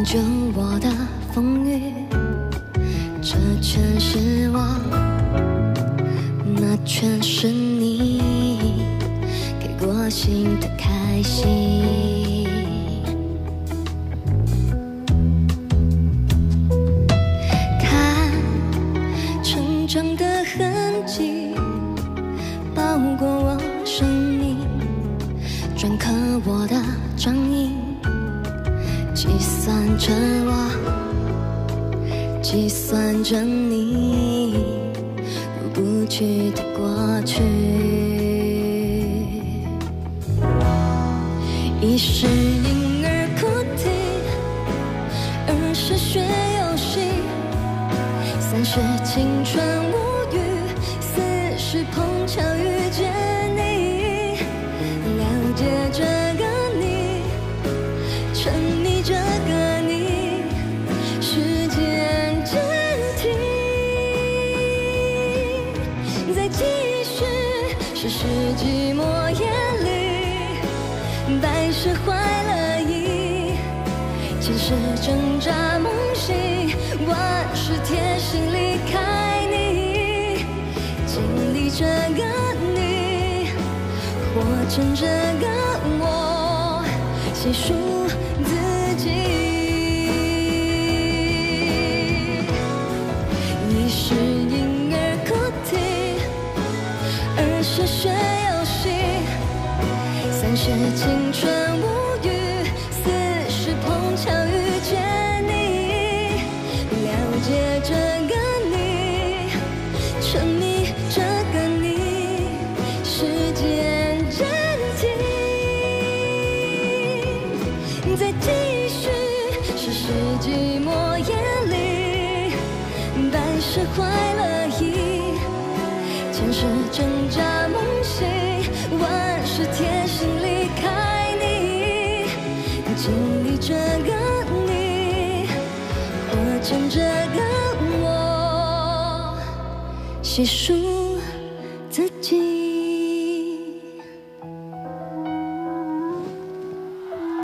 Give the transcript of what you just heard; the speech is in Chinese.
就我的风雨，这全是我，那全是你给过心的开心。看成长的痕迹，包裹我生命，篆刻我的掌印，计算着我，计算着你入不去的过去。一是婴儿哭啼，二是学游戏，三是青春无语，四是碰巧遇见你，了解这个你，沉迷这个你，时间暂停，再继续，是世纪末夜里，百事坏了意，千事挣扎梦醒，万事贴心离开你，经历这个你，活成这个我，细数自己。一是婴儿哭啼，二是学游戏，三是青春无语，四是碰巧遇见你，了解这个你，沉迷这个你，时间暂停，再继续，是世纪末夜里，百事坏了意，千事挣扎梦醒，万事贴心离开你，经历这个你，活成这个我，细数自己。